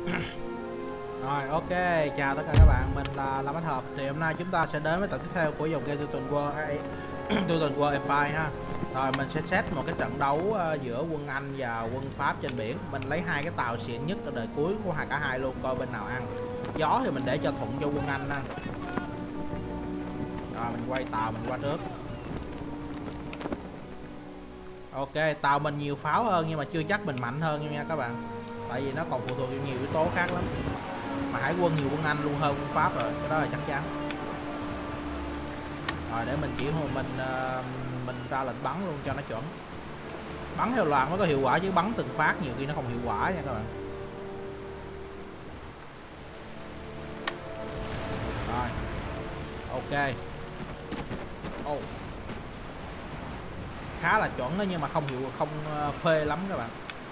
Rồi, ok, chào tất cả các bạn, mình là Lâm Bách Hợp. Thì hôm nay chúng ta sẽ đến với tập tiếp theo của dòng game Total War Total War Empire ha. Rồi mình sẽ set một cái trận đấu giữa quân Anh và quân Pháp trên biển. Mình lấy hai cái tàu xịn nhất ở đời cuối của cả hai luôn, coi bên nào ăn. Gió thì mình để cho thuận cho quân Anh ha. Rồi mình quay tàu mình qua trước. Ok, tàu mình nhiều pháo hơn nhưng mà chưa chắc mình mạnh hơn nha các bạn. Tại vì nó còn phụ thuộc vào nhiều yếu tố khác lắm. Mà hải quân nhiều quân Anh luôn hơn quân Pháp rồi, cái đó là chắc chắn. Rồi để mình chỉ hồ mình ra lệnh bắn luôn cho nó chuẩn. Bắn theo loạt mới có hiệu quả chứ bắn từng phát nhiều khi nó không hiệu quả nha các bạn. Rồi. Ok. Oh. Khá là chuẩn đó nhưng mà không phê lắm các bạn.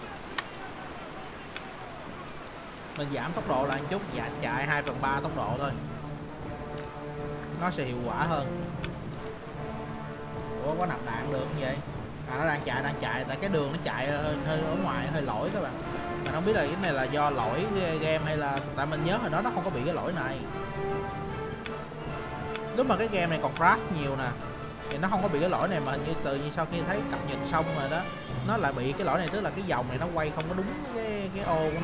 Mình giảm tốc độ lại một chút, chạy 2/3 tốc độ thôi, nó sẽ hiệu quả hơn. Ủa có nạp đạn được như vậy? À nó đang chạy tại cái đường nó chạy hơi ở ngoài hơi lỗi các bạn. Mình không biết là cái này là do lỗi game hay là tại mình nhớ hồi đó nó không có bị cái lỗi này. Lúc mà cái game này còn crash nhiều nè thì nó không có bị cái lỗi này, mà hình như tự nhiên sau khi thấy cập nhật xong rồi đó nó lại bị cái lỗi này, tức là cái vòng này nó quay không có đúng cái ô của nó.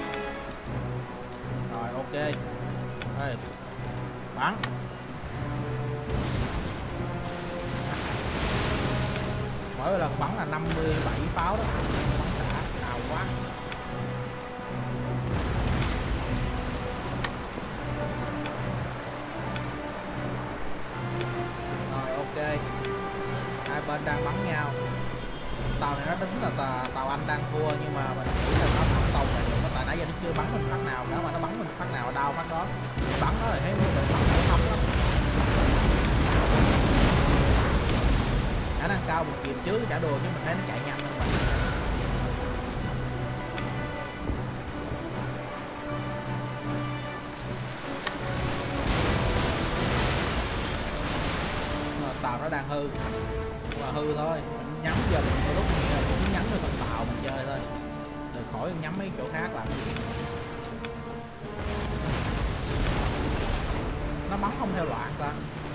Rồi ok. Đây. Bắn. Mỗi lần bắn là 57 pháo đó. Bắn đã cao quá. Rồi ok. Hai bên đang bắn nhau. Tàu này nó tính là tàu Anh đang thua nhưng mà mình nghĩ là nó thắng tàu này được, tại nãy giờ nó chưa bắn mình phát nào nữa, mà nó bắn mình phát nào đau phát đó. Bắn nó là thấy nó bị bắn nó thấm lắm. Khả năng cao một kìm trước chả đùa chứ mình thấy nó chạy nhanh hơn mình. Tàu nó đang hư mà hư thôi, mình nhắm giờ mình lúc mình nhắm vô con tàu mình chơi thôi, rồi khỏi nhắm mấy chỗ khác làm gì. Nó bắn không theo loạt ta.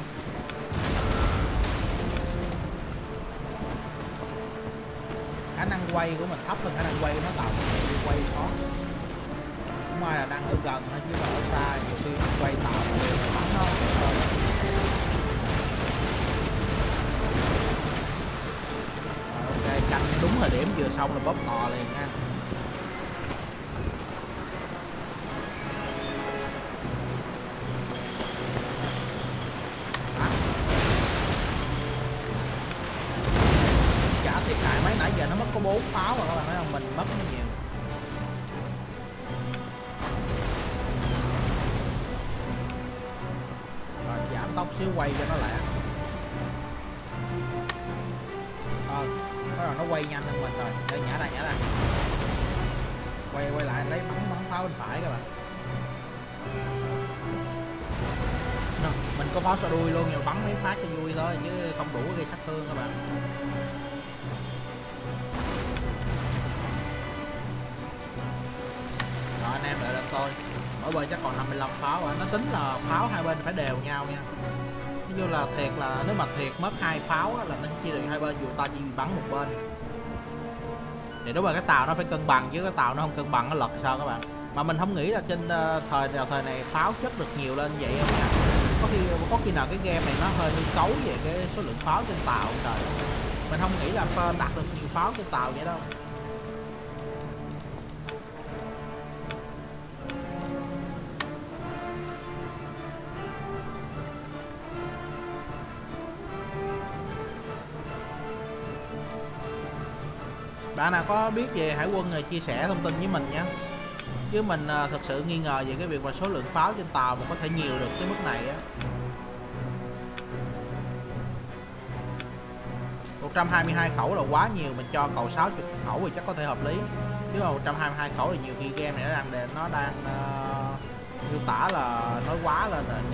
Khả năng quay của mình thấp hơn khả năng quay của nó, tàu mình quay khó. Cũng may là đang ở gần thôi chứ mà ở xa nhiều khi mình quay tàu mình bắn nó thôi. Ok, canh đúng thời điểm vừa xong là bóp cò liền nha. Chả thiệt hại mấy, nãy giờ nó mất có 4 pháo mà các bạn thấy không, mình mất nó nhiều. Rồi giảm tốc xíu quay cho nó lẹ. Nó quay nhanh hơn mình rồi, đây nhả ra. Quay lại lấy bắn pháo bên phải các bạn. Mình có pháo xạ đuôi luôn, nhưng mà bắn mấy phát cho vui thôi chứ không đủ gây sát thương các bạn. Rồi anh em đợi lên tôi. Mỗi bên chắc còn 55 pháo rồi, nó tính là pháo hai bên phải đều nhau nha. Ví dụ là thiệt là nếu mà thiệt mất 2 pháo là nó chia được hai bên, dù ta chỉ bắn một bên. Thì đúng là cái tàu nó phải cân bằng, chứ cái tàu nó không cân bằng nó lật sao các bạn. Mà mình không nghĩ là trên thời này pháo chất được nhiều lên vậy không nha. Có khi nào cái game này nó hơi hư cấu về cái số lượng pháo trên tàu trời. Mình không nghĩ là đặt được nhiều pháo trên tàu vậy đâu. Bạn nào có biết về hải quân thì chia sẻ thông tin với mình nhé. Chứ mình thực sự nghi ngờ về cái việc mà số lượng pháo trên tàu mà có thể nhiều được cái mức này á. 122 khẩu là quá nhiều, mình cho cầu 60 khẩu thì chắc có thể hợp lý. Chứ mà 122 khẩu thì nhiều khi game này nó đang miêu tả là nói quá lên rồi.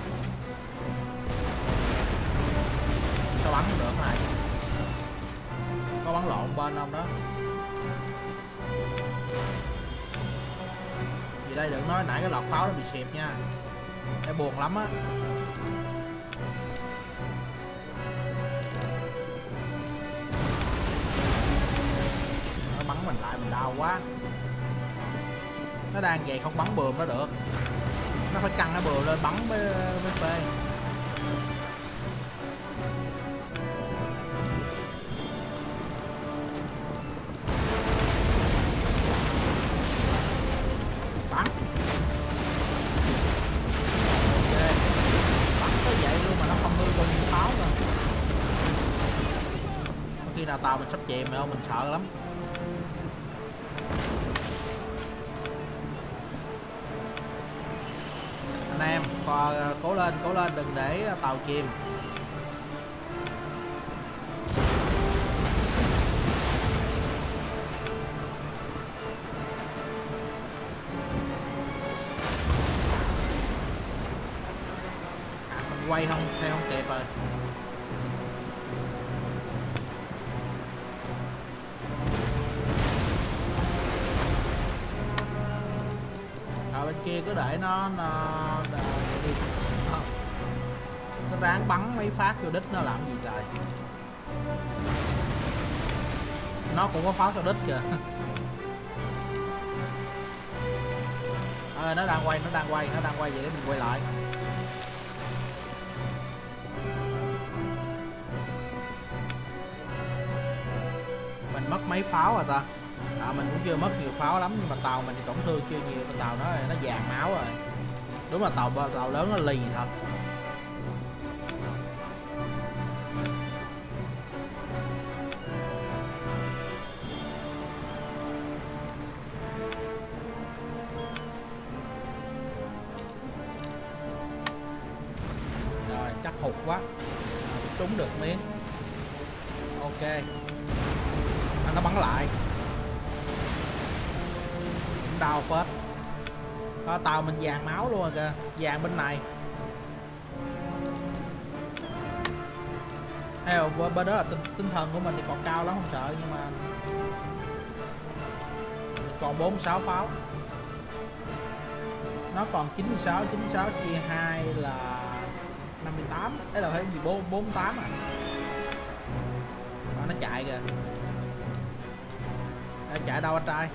Sao bắn không được này? Có bắn lộn bên không đó? đây, đừng nói nãy cái lọt pháo nó bị xẹp nha, em buồn lắm á. Nó bắn mình lại mình đau quá. Nó đang vậy không bắn bườm nó được, nó phải căng cái bườm lên bắn mới phê. Bắn ok, bắn tới vậy luôn mà nó không hư bao nhiêu pháo rồi. Có khi nào tàu mình sắp chìm rồi không, mình sợ lắm. Anh em cố lên đừng để tàu chìm. Mình quay không theo không kịp rồi. Bên kia cứ để nó ráng bắn mấy phát vô đích nó làm gì trời. Nó cũng có pháo cho đích kìa. Nó đang quay vậy để mình quay lại. Mình mất mấy pháo rồi ta? Mình cũng chưa mất nhiều pháo lắm, nhưng mà tàu mình thì tổn thương chưa nhiều. Cái tàu nó vàng máu rồi. Đúng là tàu lớn nó lì thật. Rồi chắc hụt quá, trúng được miếng. Ok, nó bắn lại, cũng đau phết. Tàu mình vàng máu luôn rồi kìa, vàng bên này. Theo bên đó là tinh thần của mình thì còn cao lắm không sợ, nhưng mà mình còn 46 pháo. Nó còn 96 chia 2 là 58. Đấy là phải gì 48 à. Nó chạy kìa. Chạy đâu anh trai?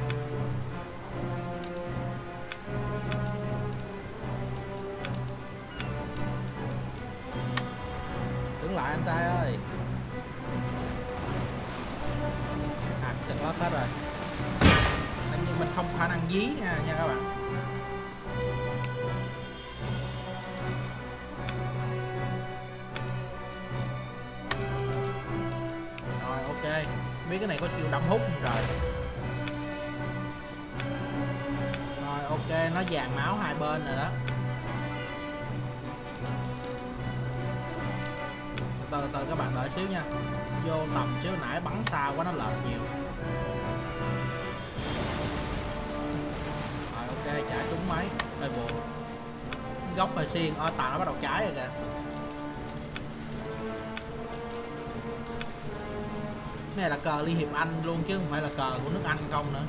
Đứng lại anh trai ơi. Chật lót hết rồi. Nhưng mình không khả năng dí nha các bạn. Rồi ok, biết cái này có chiều đâm hút không rồi. Rồi ok, nó vàng máu hai bên rồi đó. Từ các bạn đợi xíu nha. Vô tầm xíu, nãy bắn xa quá nó lệch nhiều. Rồi ok, chạy trúng máy, hơi buồn. Góc hơi xiên, tàu nó bắt đầu cháy rồi kìa. Cái này là cờ Liên hiệp Anh luôn chứ không phải là cờ của nước Anh không nữa.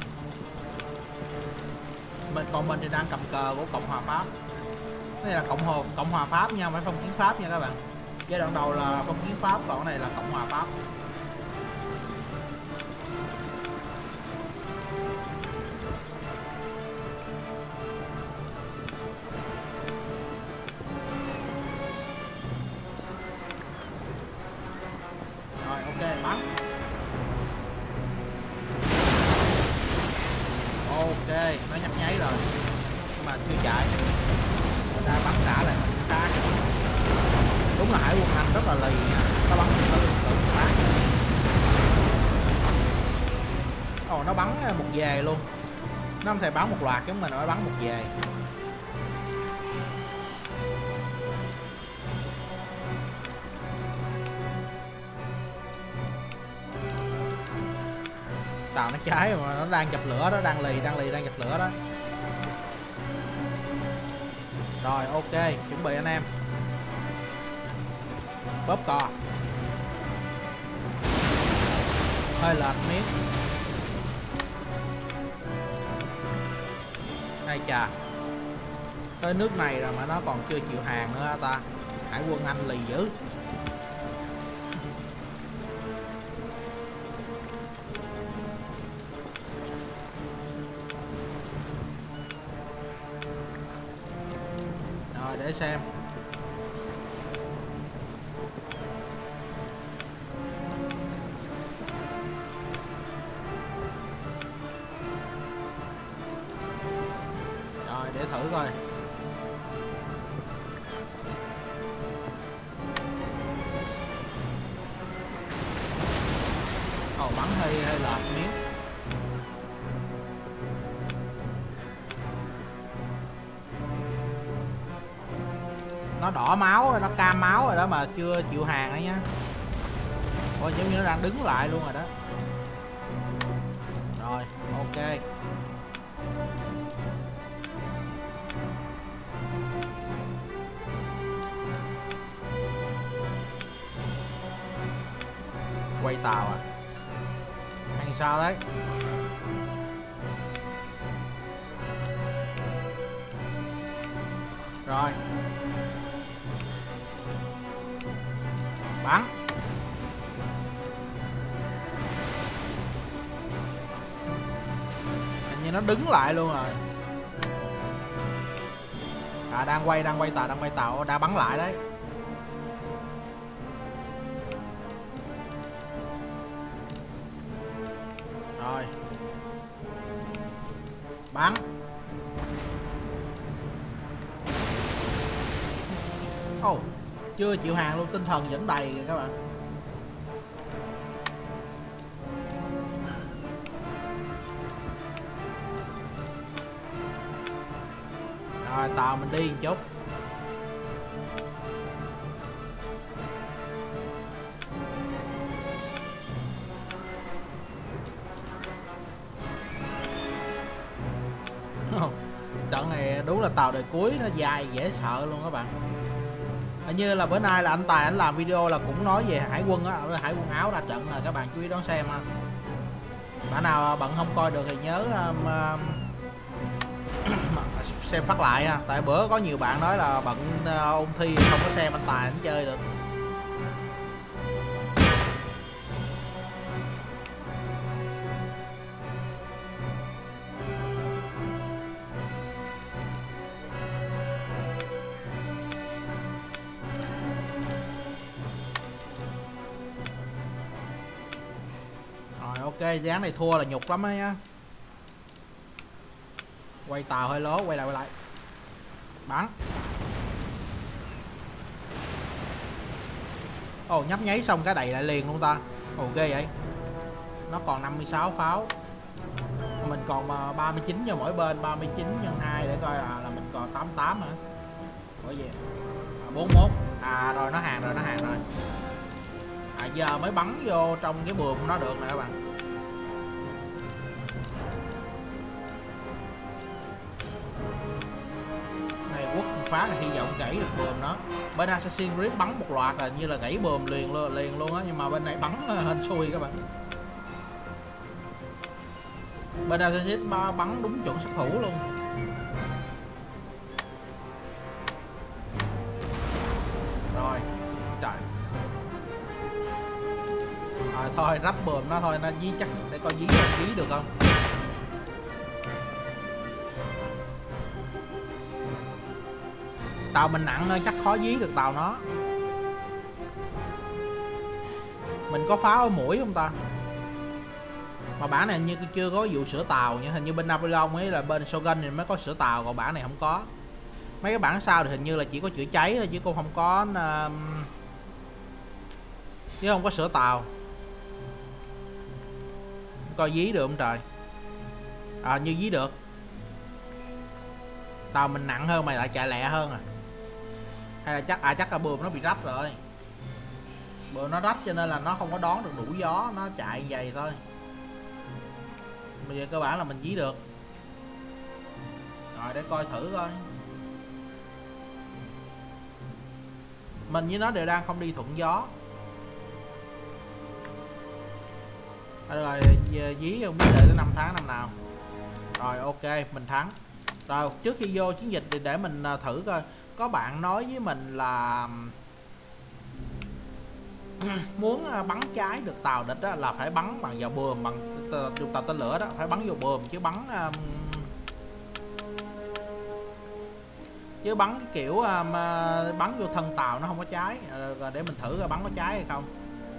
Còn mình thì đang cầm cờ của Cộng hòa Pháp. Cái này là Cộng hòa Pháp nha, không phải phong kiến Pháp nha các bạn. Giai đoạn đầu là phong kiến Pháp, còn cái này là Cộng hòa Pháp. Rồi ok, bắn. Ok, nó nhấp nháy rồi nhưng mà chưa chạy. Người ta bắn trả lại mình ta. Đúng là hải quân Anh rất là lì nha. Nó bắn tự phát. Nó bắn một về luôn. Nó không thể bắn một loạt giống mình, nó bắn một về. Tàu nó cháy mà nó đang dập lửa đó, đang lì đang dập lửa đó. Rồi ok, chuẩn bị anh em. Bóp cò. Hơi lệch miếng. Đây chà, tới nước này rồi mà nó còn chưa chịu hàng nữa hả ta? Hải quân Anh lì dữ. Rồi để xem. Rồi để thử coi. Ồ, bắn hơi lệch miếng. Nó đỏ máu rồi, nó cam máu rồi đó mà chưa chịu hàng đấy nhá. Ôi, giống như nó đang đứng lại luôn rồi đó. Rồi, ok. Quay tàu à? Hay sao đấy? Rồi. Bắn. Hình như nó đứng lại luôn rồi. À, đang quay tàu, đang bắn lại đấy. Rồi. Bắn. Ồ, chưa chịu hàng luôn, tinh thần vẫn đầy kìa các bạn. Rồi tàu mình đi một chút. Trận này đúng là tàu đời cuối, nó dài dễ sợ luôn các bạn. Hình như là bữa nay là anh Tài anh làm video là cũng nói về hải quân á, hải quân Áo ra trận, là các bạn chú ý đón xem ha. Bạn nào bận không coi được thì nhớ xem phát lại ha. Tại bữa có nhiều bạn nói là bận ôn thi không có xem anh Tài anh chơi được. Ok, dáng này thua là nhục lắm ấy nhá. Quay tàu hơi lố, quay lại. Bắn. Ồ, nhấp nháy xong cái đẩy lại liền luôn ta. Ồ, ghê vậy. Nó còn 56 pháo. Mình còn 39 cho mỗi bên, 39 nhân 2 để coi là mình còn 88 hả? Bởi vì 41. À rồi, nó hàng rồi. À giờ mới bắn vô trong cái buồm nó được nè các bạn. Quốc phá là hy vọng gãy được buồm nó. Bên Assassin's Creed bắn một loạt là như là gãy buồm liền luôn á, nhưng mà bên này bắn hên xui các bạn. Bên Assassin's bắn đúng chuẩn sát thủ luôn. Rồi, trời. Rồi thôi, rách buồm nó thôi, nó dí chắc để coi dí được không. Tàu mình nặng chắc khó dí được tàu nó. Mình có pháo ở mũi không ta? Mà bản này như chưa có vụ sửa tàu nha. Hình như bên Napoleon ấy là bên Shogun thì mới có sửa tàu, còn bản này không có. Mấy cái bản sau thì hình như là chỉ có chữa cháy thôi chứ cũng không có không có sửa tàu. Coi dí được không trời? À, như dí được. Tàu mình nặng hơn mà lại chạy lẹ hơn à? Hay là chắc là buồm nó bị rách rồi. Buồm nó rách cho nên là nó không có đón được đủ gió, nó chạy vậy thôi. Bây giờ cơ bản là mình dí được. Rồi để coi thử coi. Mình với nó đều đang không đi thuận gió. Rồi dí không biết đợi tới 5 tháng năm nào. Rồi ok, mình thắng. Rồi trước khi vô chiến dịch thì để mình thử coi. Có bạn nói với mình là muốn bắn trái được tàu địch đó, là phải bắn bằng vào buồm, bằng dùng tàu tên lửa đó, phải bắn vào buồm chứ bắn cái kiểu mà bắn vô thân tàu nó không có cháy. Rồi để mình thử coi bắn có cháy hay không.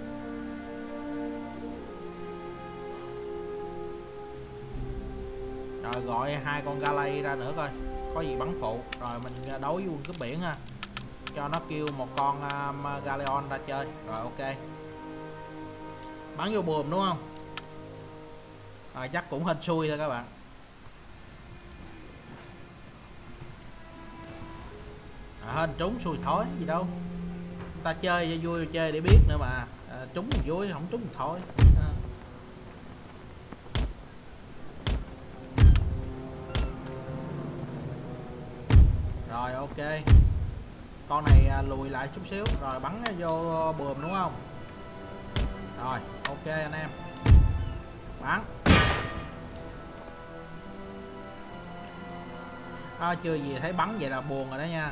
Rồi gọi 2 con Galley ra nữa coi có gì bắn phụ. Rồi mình đấu với quân cướp biển ha, cho nó kêu một con Galleon ra chơi. Rồi ok, bắn vô buồm đúng không? Rồi chắc cũng hên xui thôi các bạn. Hên trúng xui thối gì đâu, ta chơi cho vui, chơi để biết nữa mà. Trúng thì vui, không trúng thì thôi. Rồi ok, con này lùi lại chút xíu rồi bắn vô buồm đúng không? Rồi ok anh em, bắn. Chưa gì thấy bắn vậy là buồn rồi đó nha.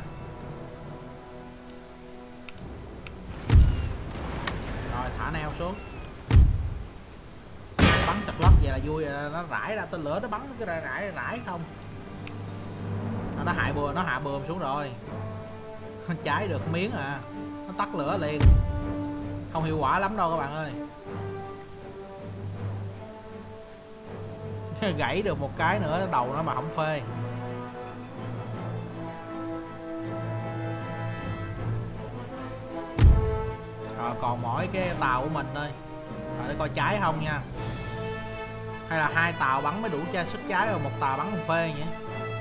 Rồi thả neo xuống, bắn chật lất vậy là vui. Nó rải ra tên lửa, nó bắn cái rải không. Nó hại bùa, nó hạ bùm xuống rồi. Cháy được miếng à, nó tắt lửa liền. Không hiệu quả lắm đâu các bạn ơi. Gãy được một cái nữa đầu nó mà không phê. Rồi còn mỗi cái tàu của mình thôi. Rồi để coi cháy không nha. Hay là 2 tàu bắn mới đủ sức cháy, rồi 1 tàu bắn không phê nhỉ?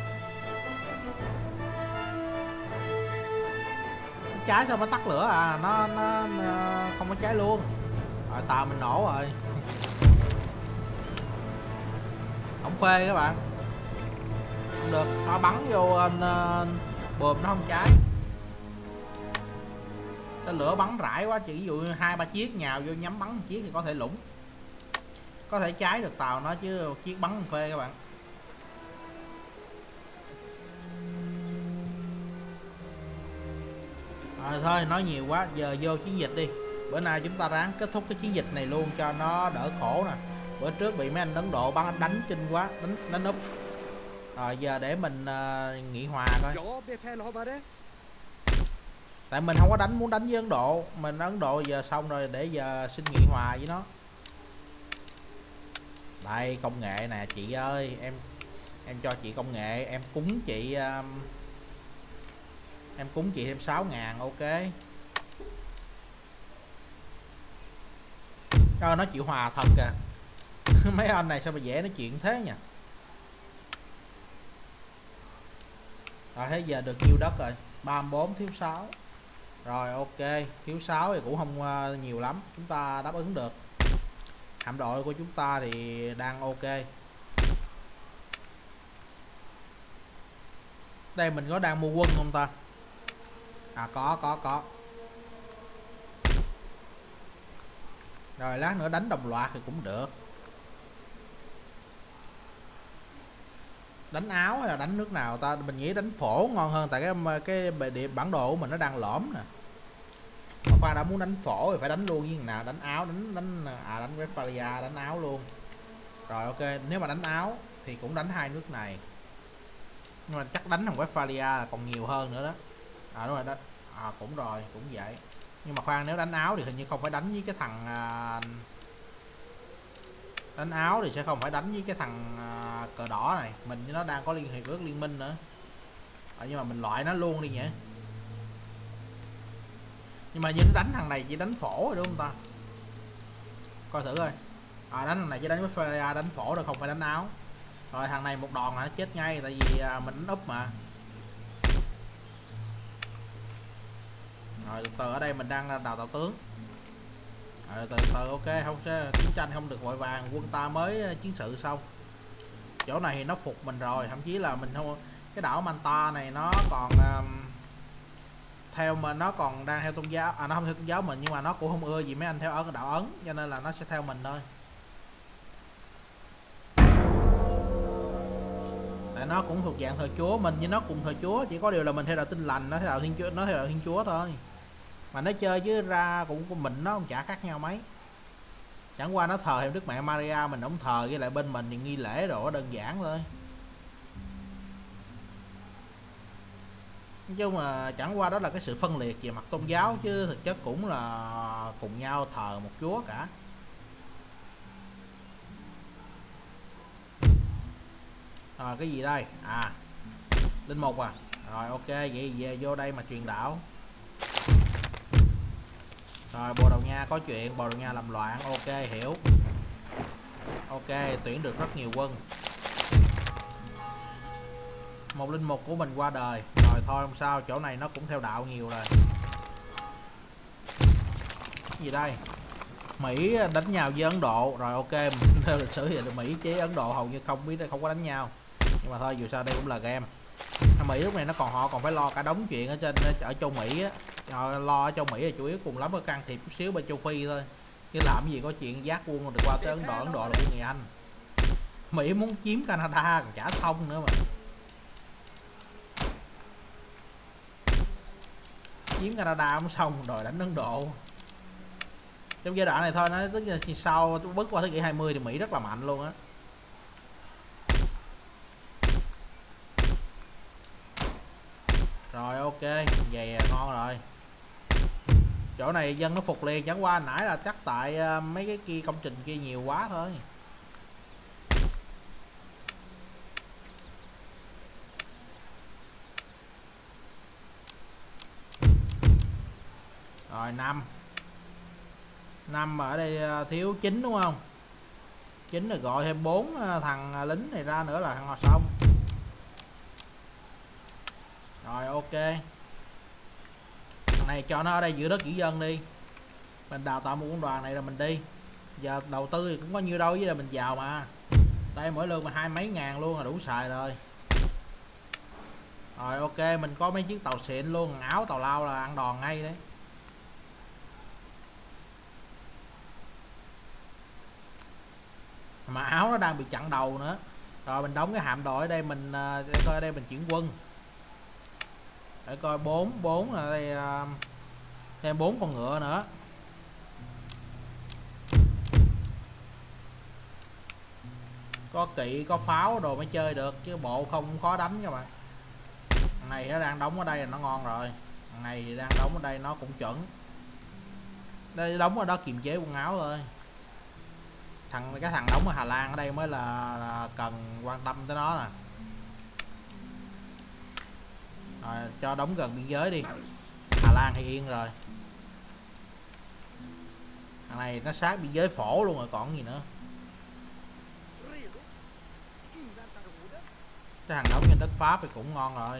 Cháy sao nó tắt lửa à, nó không có cháy luôn. Rồi tàu mình nổ rồi. Không phê các bạn, không được, nó bắn vô buồm nó không cháy. Tên lửa bắn rải quá, chỉ ví dụ 2-3 chiếc nhào vô nhắm bắn một chiếc thì có thể lủng, có thể cháy được tàu nó, chứ chiếc bắn không phê các bạn. Rồi thôi nói nhiều quá, giờ vô chiến dịch đi. Bữa nay chúng ta ráng kết thúc cái chiến dịch này luôn cho nó đỡ khổ nè. Bữa trước bị mấy anh Ấn Độ bắn đánh kinh quá, đánh úp. Rồi giờ để mình nghị hòa coi. Tại mình không có muốn đánh với Ấn Độ. Mình Ấn Độ giờ xong rồi, để giờ xin nghị hòa với nó. Đây công nghệ nè chị ơi, em cho chị công nghệ, em cúng chị thêm 6.000. ok. Nó chịu hòa thật kìa. Mấy anh này sao mà dễ nói chuyện thế nhỉ. Rồi thế giờ được nhiêu đất rồi? 34 thiếu 6. Rồi ok, thiếu 6 thì cũng không nhiều lắm, chúng ta đáp ứng được. Hạm đội của chúng ta thì đang ok. Đây mình có đang mua quân không ta? À có. Rồi lát nữa đánh đồng loạt thì cũng được. Đánh Áo hay là đánh nước nào ta? Mình nghĩ đánh Phổ ngon hơn, tại cái bản đồ của mình nó đang lõm nè. Mà khoan, đã muốn đánh Phổ thì phải đánh luôn với thằng nào? Đánh Áo, đánh Westphalia, đánh Áo luôn. Rồi ok, nếu mà đánh Áo thì cũng đánh 2 nước này. Nhưng mà chắc đánh thằng Westphalia là còn nhiều hơn nữa đó. Đúng rồi đó. Cũng rồi, cũng vậy. Nhưng mà khoan, nếu đánh Áo thì hình như không phải đánh với cái thằng đánh Áo thì sẽ không phải đánh với cái thằng cờ đỏ này. Mình với nó đang có hiệp ước liên minh nữa. Nhưng mà mình loại nó luôn đi nhỉ. Nhưng mà như nó đánh thằng này chỉ đánh Phổ rồi đúng không ta? Coi thử coi. Đánh thằng này chỉ đánh với Westphalia, đánh Phổ rồi, không phải đánh Áo. Rồi thằng này một đòn là nó chết ngay, tại vì mình đánh úp mà. Rồi từ ở đây mình đang đào tạo tướng. Rồi từ ok, không chiến tranh không được vội vàng, quân ta mới chiến sự xong. Chỗ này thì nó phục mình rồi, thậm chí là mình không, cái đảo Manta này nó còn theo mà nó còn đang theo tôn giáo, nó không theo tôn giáo mình, nhưng mà nó cũng không ưa gì mấy anh theo ở đảo Ấn, cho nên là nó sẽ theo mình thôi. tại nó cũng thuộc dạng thờ chúa, mình với nó cùng thờ chúa, chỉ có điều là mình theo đạo Tin Lành, nó theo đạo Thiên Chúa, nó theo đạo Thiên Chúa thôi. Mà nó chơi chứ ra cũng của mình nó cũng chả khác nhau mấy, chẳng qua nó thờ theo Đức Mẹ Maria, mình không thờ, với lại bên mình thì nghi lễ đồ đơn giản thôi. Nói chung mà chẳng qua đó là cái sự phân liệt về mặt tôn giáo, chứ thực chất cũng là cùng nhau thờ một chúa cả. Rồi cái gì đây? À, linh mục à. Rồi ok, vậy về vô đây mà truyền đạo. Rồi Bồ Đào Nha có chuyện, Bồ Đào Nha làm loạn, ok hiểu. Ok, tuyển được rất nhiều quân. Một linh mục của mình qua đời. Rồi thôi không sao, chỗ này nó cũng theo đạo nhiều rồi. Cái gì đây? Mỹ đánh nhau với Ấn Độ. Rồi ok, theo lịch sử thì Mỹ chế Ấn Độ hầu như không có đánh nhau. Nhưng mà thôi dù sao đây cũng là game. Mỹ lúc này họ còn phải lo cả đống chuyện ở châu Mỹ á. Họ lo ở châu Mỹ là chủ yếu cùng lắm có can thiệp chút xíu bên châu Phi thôi, chứ làm gì có chuyện giác quân được qua tới Ấn Độ là của người Anh. Mỹ muốn chiếm Canada còn chả xong nữa mà. Chiếm Canada không xong rồi đánh Ấn Độ. Trong giai đoạn này thôi, nó tức là sau bước qua thế kỷ 20 thì Mỹ rất là mạnh luôn á. Rồi ok, vậy ngon rồi. Chỗ này dân nó phục liền, chẳng qua nãy là chắc tại mấy cái kia công trình kia nhiều quá thôi. Rồi 5 ở đây thiếu 9 đúng không? 9 là gọi thêm 4 thằng lính này ra nữa là thằng xong. Rồi ok, thằng này cho nó ở đây giữ đất giữ dân đi, mình đào tạo một quân đoàn này rồi mình đi. Giờ đầu tư thì cũng có nhiêu đâu, với là mình giàu mà. Đây mỗi lương mà 20 mấy ngàn luôn là đủ xài rồi. Rồi ok, mình có mấy chiếc tàu xịn luôn, áo tàu lao là ăn đòn ngay đấy. Mà áo nó đang bị chặn đầu nữa. Rồi mình đóng cái hạm đội ở đây, mình để coi ở đây mình chuyển quân. Để coi 4 ở đây, thêm 4 con ngựa nữa. Có kỵ có pháo đồ mới chơi được, chứ bộ không khó đánh các bạn. Thằng này nó đang đóng ở đây là nó ngon rồi. Thằng này thì đang đóng ở đây nó cũng chuẩn. Đây đóng ở đó kiềm chế quần áo thôi. Cái thằng đóng ở Hà Lan ở đây mới là cần quan tâm tới nó nè. Rồi cho đóng gần biên giới đi. Hà Lan thì yên rồi. Thằng này nó sát biên giới phổ luôn rồi còn gì nữa. Cái thằng đóng trên đất Pháp thì cũng ngon rồi.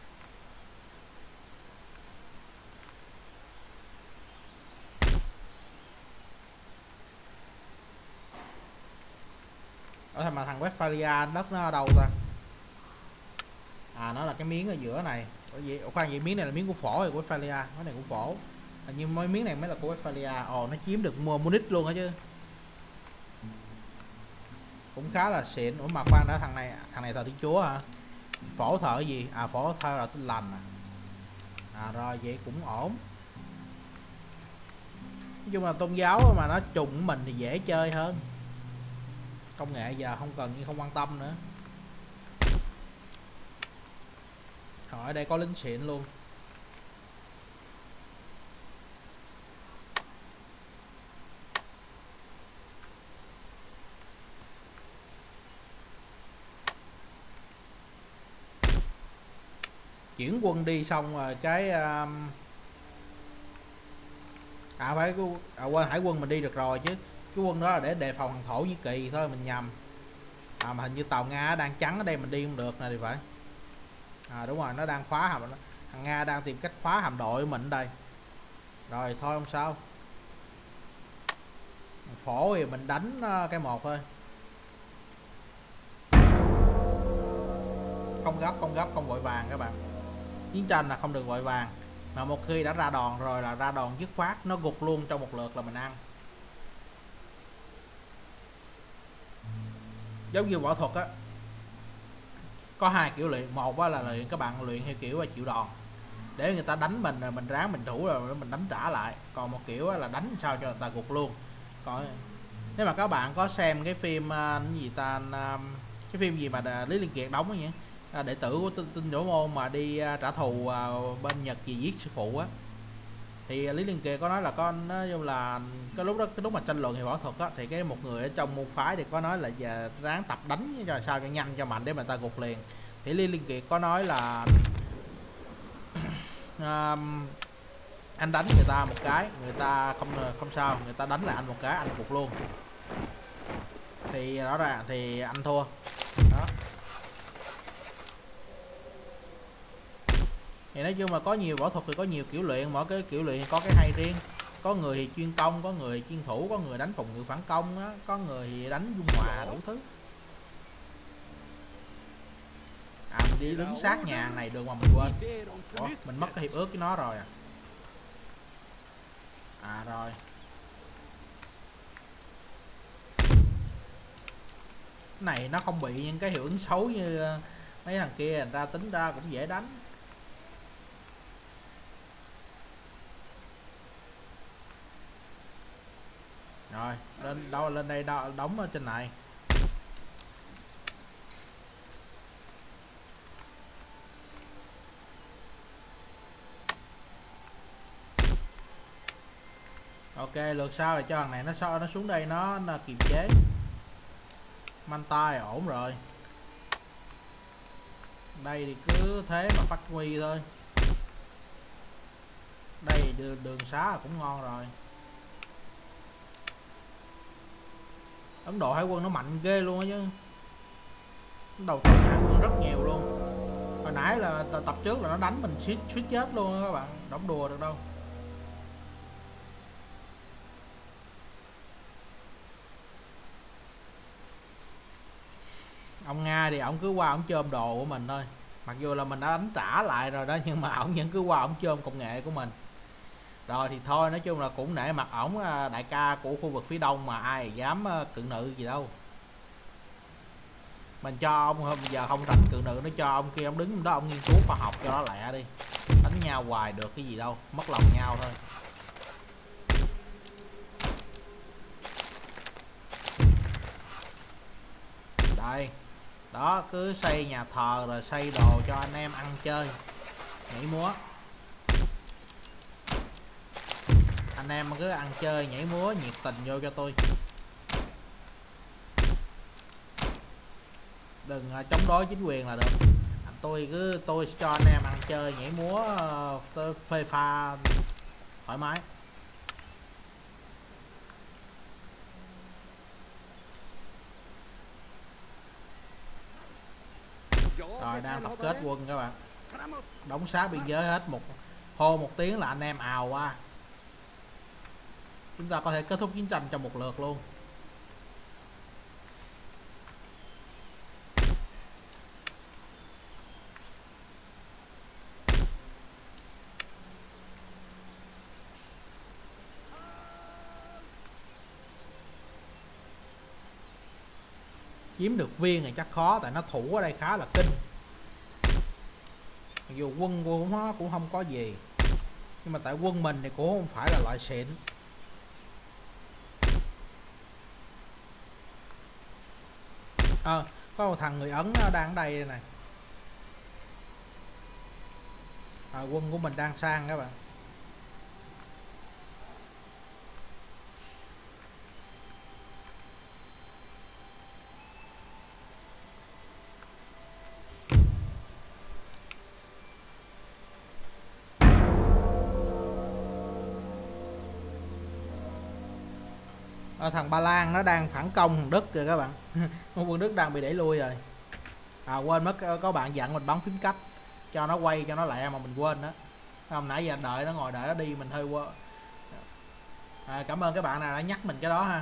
Ở mà thằng Westphalia đất nó ở đâu ta? À nó là cái miếng ở giữa này. Khoan vậy miếng này là miếng của phổ hay của Westphalia? Cái này của phổ. Hình như mấy miếng này mới là của Westphalia. Ồ nó chiếm được mua Munich luôn á chứ. Cũng khá là xịn. Ủa mà khoan đã, thằng này thờ Thiên Chúa hả? Phổ thờ cái gì? À phổ thờ là Tin Lành à. À rồi vậy cũng ổn. Nói chung là tôn giáo mà nó trùng với mình thì dễ chơi hơn. Công nghệ giờ không cần, nhưng không quan tâm nữa. Rồi ở đây có lính xịn luôn. Chuyển quân đi xong rồi cái quên, hải quân mình đi được rồi chứ. Cái quân đó là để đề phòng thằng Thổ Nhĩ Kỳ thôi, mình nhầm. Mà hình như tàu Nga đang trắng ở đây mình đi không được nè thì phải. Đúng rồi, nó đang khóa hầm. Thằng Nga đang tìm cách khóa hạm đội của mình ở đây. Rồi thôi không sao. Phổ thì mình đánh cái một thôi. Không vội vàng các bạn. Chiến tranh là không được vội vàng. Mà một khi đã ra đòn rồi là ra đòn dứt khoát, nó gục luôn trong một lượt là mình ăn. Giống như võ thuật á. có hai kiểu luyện. Một là luyện các bạn luyện theo kiểu là chịu đòn, để người ta đánh mình ráng mình thủ rồi mình đánh trả lại. Còn một kiểu là đánh sao cho người ta gục luôn. Còn nếu mà các bạn có xem cái phim cái gì ta, cái phim gì mà Lý Liên Kiệt đóng vậy, đệ tử của Tinh Đỗ Môn mà đi trả thù bên Nhật vì giết sư phụ á, thì Lý Liên Kiệt có nói là nói chung là cái lúc đó, cái lúc mà tranh luận về võ thuật á, thì cái một người ở trong môn phái thì có nói là giờ ráng tập đánh cho sao cho nhanh cho mạnh để mà ta gục liền. Thì Lý Liên Kiệt có nói là anh đánh người ta một cái người ta không sao, người ta đánh lại anh một cái anh gục luôn, thì rõ ràng thì anh thua đó. Thì nói chung là có nhiều võ thuật thì có nhiều kiểu luyện, mỗi cái kiểu luyện có cái hay riêng. Có người thì chuyên công, có người chuyên thủ, có người đánh phòng ngự phản công á, có người thì đánh dung hòa đủ thứ. Mình đi đứng sát nhà này được mà mình quên. Ủa, mình mất cái hiệp ước với nó rồi rồi. Cái này nó không bị những cái hiệu ứng xấu như mấy thằng kia, người ta tính ra cũng dễ đánh. Rồi lên đây đóng ở trên này. Ok, lượt sau là cho thằng này nó xuống đây nó kiềm chế. Manta ổn rồi. Đây thì cứ thế mà phát huy thôi. Đây đường xá cũng ngon rồi. Ấn Độ hải quân nó mạnh ghê luôn á chứ. Đầu tiên hải quân rất nhiều luôn. Hồi nãy là tập trước là nó đánh mình suýt chết luôn á các bạn, đóng đùa được đâu. Ông Nga thì ổng cứ qua ổng chôm đồ của mình thôi. Mặc dù là mình đã đánh trả lại rồi đó, nhưng mà ổng vẫn cứ qua ổng chôm công nghệ của mình. Rồi thì thôi, nói chung là cũng nể mặt ổng, đại ca của khu vực phía đông mà ai dám cự nữ gì đâu. Mình cho ông giờ không rảnh cự nữ, nó cho ông kia ông đứng đó ông nghiên cứu khoa học cho nó lẹ đi. Đánh nhau hoài được cái gì đâu, mất lòng nhau thôi. Đây đó, cứ xây nhà thờ rồi xây đồ cho anh em ăn chơi nhảy múa. Anh em cứ ăn chơi nhảy múa nhiệt tình vô cho tôi, đừng chống đối chính quyền là được. Tôi sẽ cho anh em ăn chơi nhảy múa phê pha thoải mái. Rồi đang tập kết quân các bạn, đóng xá biên giới hết, hô một tiếng là anh em ào qua. Chúng ta có thể kết thúc chiến tranh trong một lượt luôn. Chiếm được viên này chắc khó, tại nó thủ ở đây khá là kinh. Mặc dù quân của nó cũng không có gì, nhưng mà tại quân mình thì cũng không phải là loại xịn. Có một thằng người Ấn đang ở đây này. Quân của mình đang sang các bạn. Thằng Ba Lan nó đang phản công thằng Đức kìa các bạn. Quân Đức đang bị đẩy lui rồi. Quên mất có bạn dặn mình bấm phím cách cho nó quay cho nó lẹ mà mình quên đó. Không, nãy giờ đợi nó ngồi đợi nó đi mình hơi quên. Cảm ơn các bạn nào đã nhắc mình cái đó ha.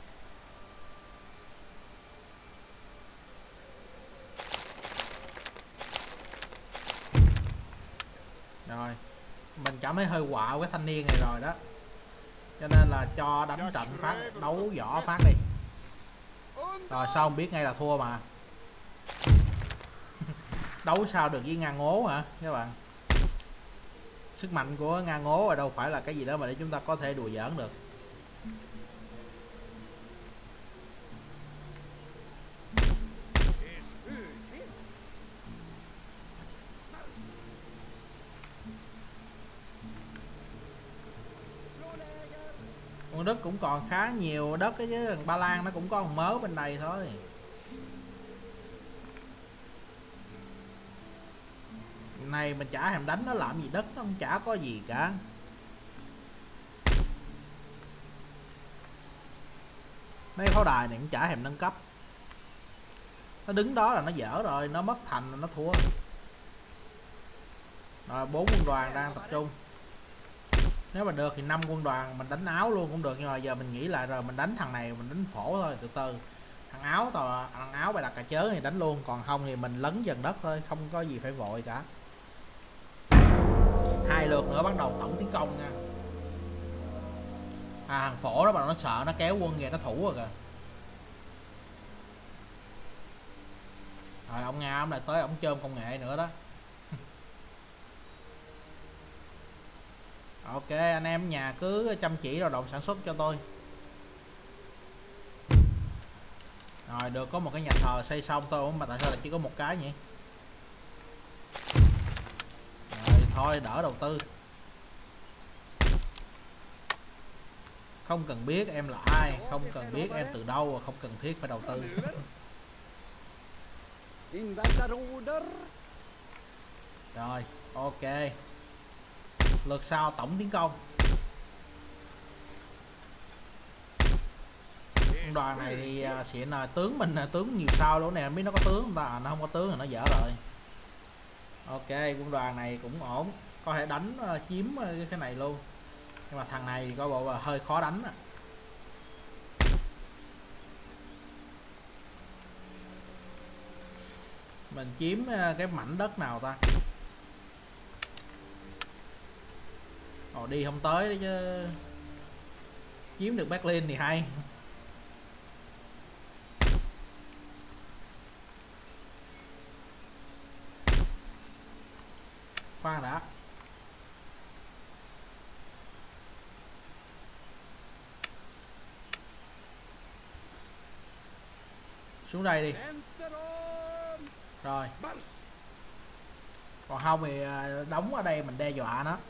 Rồi mình cảm thấy hơi quạo cái thanh niên này rồi đó, cho nên là cho đánh trận phát, đấu võ phát đi. Rồi sao không biết ngay là thua mà. Đấu sao được với Nga Ngố hả các bạn? Sức mạnh của Nga Ngố ở đâu phải là cái gì đó mà để chúng ta có thể đùa giỡn được. Con đất cũng còn khá nhiều đất ấy chứ, Ba Lan nó cũng có một mớ bên này thôi. Này mình chả thèm đánh nó làm gì, đất nó không chả có gì cả. Mấy pháo đài này cũng chả thèm nâng cấp. Nó đứng đó là nó dở rồi, nó mất thành là nó thua. Rồi 4 quân đoàn đang tập trung. Nếu mà được thì 5 quân đoàn mình đánh Áo luôn cũng được, nhưng mà giờ mình nghĩ lại rồi, mình đánh thằng này mình đánh phổ thôi, từ từ. Thằng Áo bài đặt cà chớ thì đánh luôn, còn không thì mình lấn dần đất thôi, không có gì phải vội cả. 2 lượt nữa bắt đầu tổng tiến công nha. Thằng phổ đó mà nó sợ nó kéo quân về nó thủ rồi kìa. Rồi ông Nga ông lại tới ông chôm công nghệ nữa đó. Ok anh em nhà cứ chăm chỉ lao động sản xuất cho tôi. Rồi được có một cái nhà thờ xây xong thôi, mà tại sao lại chỉ có một cái nhỉ? Rồi thôi đỡ đầu tư. Không cần biết em là ai, không cần biết em từ đâu, và không cần thiết phải đầu tư. Rồi ok, lượt sau tổng tiến công. Quân đoàn này thì xịn là tướng mình, tướng nhiều sao luôn nè, biết nó có tướng không ta? Nó không có tướng là nó dở rồi. Ok quân đoàn này cũng ổn, có thể đánh chiếm cái này luôn, nhưng mà thằng này coi bộ là hơi khó đánh. Mình chiếm cái mảnh đất nào ta? Ồ đi không tới đấy chứ. Chiếm được Berlin thì hay. Khoan đã. Xuống đây đi. Rồi. Còn không thì đóng ở đây mình đe dọa nó.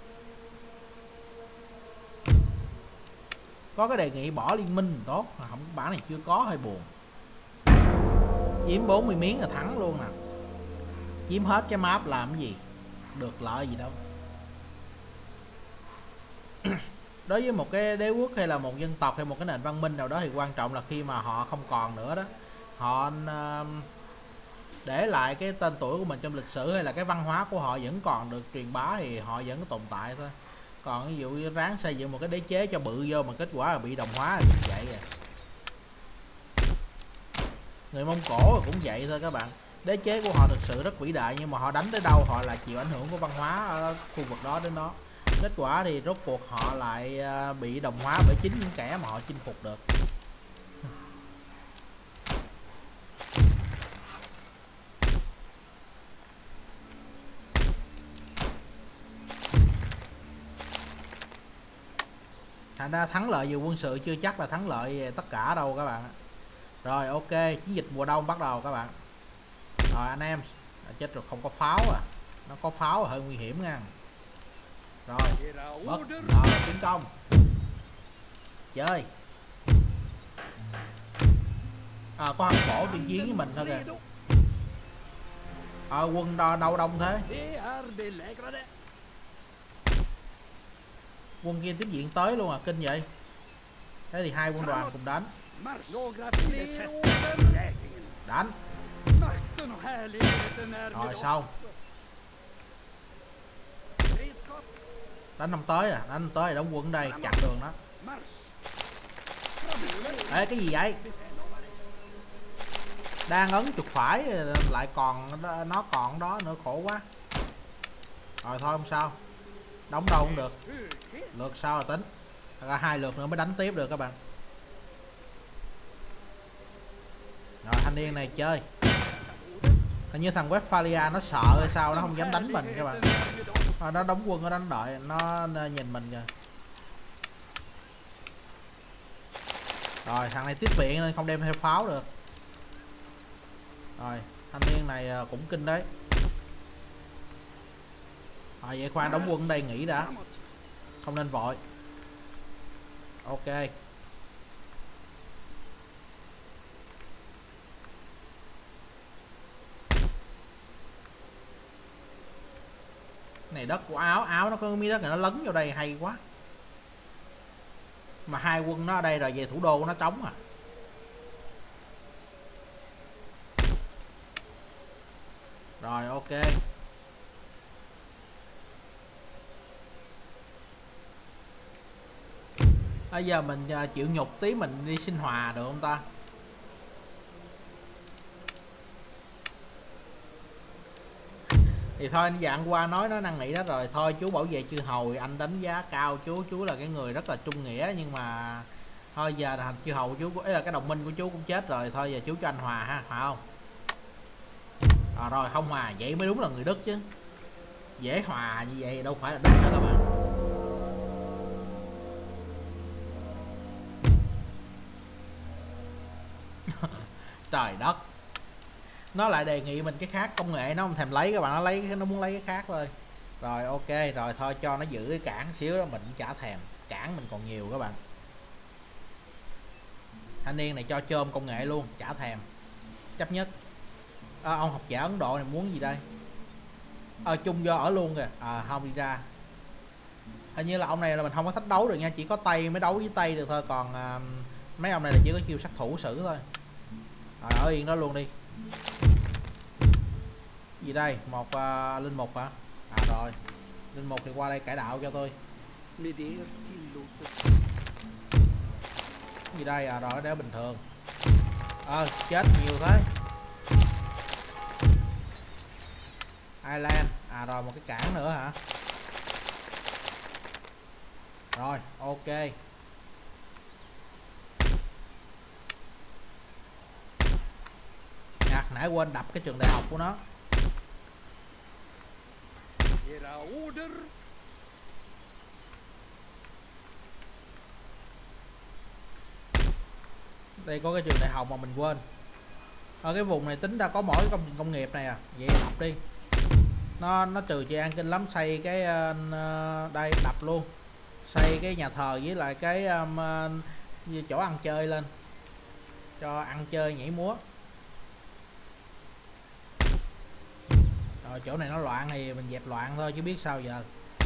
Có cái đề nghị bỏ liên minh tốt, mà không, bản này chưa có, hơi buồn. Chiếm 40 miếng là thắng luôn nè. Chiếm hết cái map làm cái gì, được lợi gì đâu. Đối với một cái đế quốc hay là một dân tộc hay một cái nền văn minh nào đó thì quan trọng là khi mà họ không còn nữa đó, họ để lại cái tên tuổi của mình trong lịch sử, hay là cái văn hóa của họ vẫn còn được truyền bá thì họ vẫn có tồn tại thôi. Còn ví dụ như ráng xây dựng một cái đế chế cho bự vô mà kết quả là bị đồng hóa là vậy à. Người Mông Cổ cũng vậy thôi các bạn. Đế chế của họ thực sự rất vĩ đại, nhưng mà họ đánh tới đâu họ là chịu ảnh hưởng của văn hóa ở khu vực đó đến đó. Kết quả thì rốt cuộc họ lại bị đồng hóa bởi chính những kẻ mà họ chinh phục được. Thành ra thắng lợi về quân sự chưa chắc là thắng lợi về tất cả đâu các bạn. Rồi ok, chiến dịch mùa đông bắt đầu các bạn. Rồi anh em, chết rồi không có pháo à. Nó có pháo là hơi nguy hiểm nha. Rồi, bắt đầu tiến công. Chơi. Có thằng cổ tuyên chiến với mình thôi kìa. Quân đâu đông thế? Quân kia tiếp diện tới luôn à, kinh vậy. Thế thì 2 quân đoàn cùng đánh. Đánh. Rồi xong. Đánh không tới à, đánh không tới thì đóng quân ở đây chặn đường đó. Ê cái gì vậy? Đang ấn chuột phải lại còn nó còn đó nữa, khổ quá. Rồi thôi không sao, đóng đâu cũng được, lượt sau là tính. Ra 2 lượt nữa mới đánh tiếp được các bạn. Rồi thanh niên này chơi. Hình như thằng Westphalia nó sợ hay sao nó không dám đánh mình các bạn. Nó đóng quân ở đó nó đợi, nó nhìn mình kìa. Rồi thằng này tiếp viện nên không đem theo pháo được. Rồi thanh niên này cũng kinh đấy. Rồi vậy khoan đóng quân ở đây nghỉ đã, không nên vội. Ok. Này đất của Áo nó có miếng đất này nó lấn vào đây hay quá. Mà hai quân nó ở đây rồi, về thủ đô của nó trống à. Rồi ok. Bây giờ mình chịu nhục tí mình đi xin hòa được không ta? Thì thôi dạng qua nói nó năn nỉ đó rồi. Thôi chú bảo vệ chư hầu anh đánh giá cao chú là cái người rất là trung nghĩa, nhưng mà thôi giờ là chư hầu chú ấy là cái đồng minh của chú cũng chết rồi, thôi giờ chú cho anh hòa ha, hòa không? Rồi không hòa vậy mới đúng là người Đức chứ, dễ hòa như vậy đâu phải là Đức đó các bạn. Trời đất, nó lại đề nghị mình cái khác, công nghệ nó không thèm lấy các bạn, nó muốn lấy cái khác thôi. Rồi ok rồi, thôi cho nó giữ cái cảng xíu đó, mình chả thèm, cảng mình còn nhiều các bạn. Thanh niên này cho chôm công nghệ luôn, chả thèm, chấp nhất. Ông học giả Ấn Độ này muốn gì đây? Chung do ở luôn kìa. Không đi ra. Hình như là ông này là mình không có thách đấu được nha, chỉ có tay mới đấu với tay được thôi, còn mấy ông này là chỉ có chiêu sát thủ xử thôi. Ở yên đó luôn đi. Gì đây? Một linh mục hả? Rồi linh mục thì qua đây cải đạo cho tôi. Gì đây? Rồi để bình thường. Chết nhiều thế. Ireland. Rồi một cái cảng nữa hả? Rồi ok. Nãy quên đập cái trường đại học của nó. Đây có cái trường đại học mà mình quên. Ở cái vùng này tính ra có mỗi công trình công nghiệp này à. Vậy đập đi. Nó trừ chị An kinh lắm, xây cái đây đập luôn. Xây cái nhà thờ với lại cái chỗ ăn chơi lên. Cho ăn chơi nhảy múa. Rồi chỗ này nó loạn thì mình dẹp loạn thôi chứ biết sao giờ.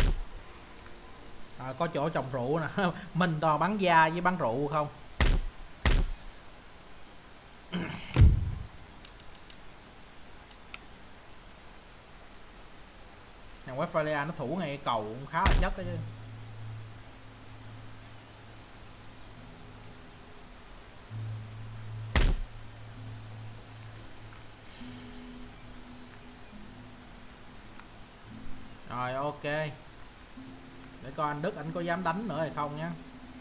Có chỗ trồng rượu nè. Mình toàn bắn da với bắn rượu không. Nhà Westphalia nó thủ ngay cầu cũng khá là chất đó chứ. Rồi ok. Để coi anh Đức anh có dám đánh nữa hay không nhá.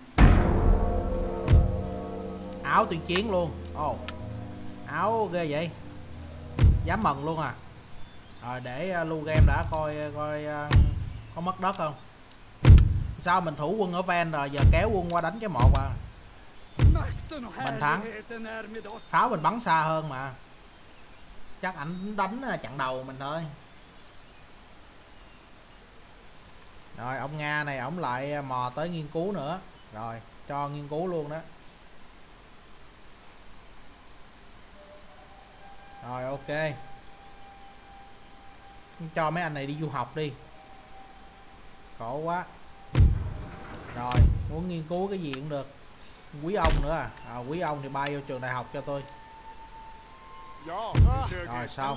Áo tuyên chiến luôn. Áo ghê vậy. Dám mần luôn à. Rồi để lưu game đã, coi có mất đất không. Sao mình thủ quân ở ven rồi, giờ kéo quân qua đánh cái một à. Mình thắng. Pháo mình bắn xa hơn mà. Chắc ảnh đánh chặn đầu mình thôi. Rồi ông Nga này ổng lại mò tới nghiên cứu nữa. Rồi cho nghiên cứu luôn đó. Rồi ok. Cho mấy anh này đi du học đi. Khổ quá. Rồi muốn nghiên cứu cái gì cũng được. Quý ông nữa à. Quý ông thì bay vô trường đại học cho tôi. Rồi xong.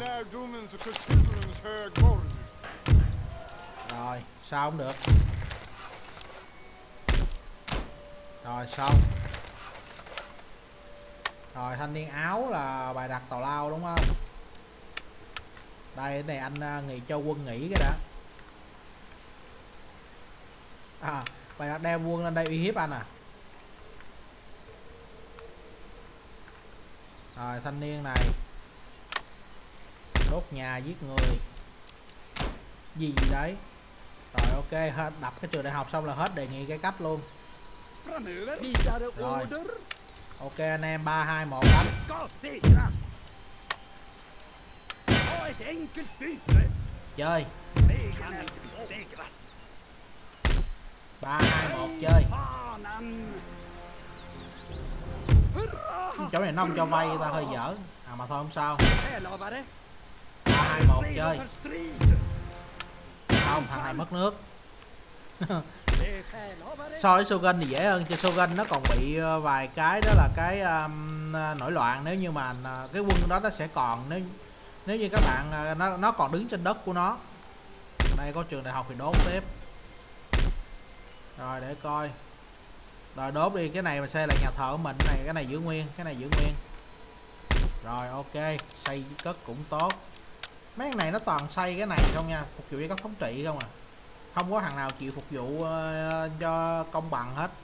Rồi sao không được. Rồi xong. Rồi thanh niên áo là bài đặt tào lao đúng không. Đây cái này anh nghỉ cho quân nghỉ cái đã. Bài đặt đem quân lên đây uy hiếp anh à. Rồi thanh niên này Đốt nhà giết người gì gì đấy. Rồi ok, hết đập cái trường đại học xong là hết đề nghị cái cách luôn. Rồi ok anh em 3 2 1 đánh. Chơi 3 2 1 chơi. Chỗ này nó không cho vay ta hơi dở. À mà thôi không sao. 3 2 1 chơi. Không, thằng này mất nước. So với Shogun thì dễ hơn, chứ Shogun nó còn bị vài cái đó là cái nổi loạn. Nếu như mà cái quân đó nó sẽ còn, nếu như các bạn nó còn đứng trên đất của nó. Đây có trường đại học thì đốt tiếp. Rồi để coi. Rồi đốt đi, cái này mình xây lại nhà thờ của mình. Cái này giữ nguyên, cái này giữ nguyên. Rồi ok, xây cất cũng tốt. Mấy cái này nó toàn xây cái này không nha, phục vụ cho các thống trị không à. Không có thằng nào chịu phục vụ cho công bằng hết.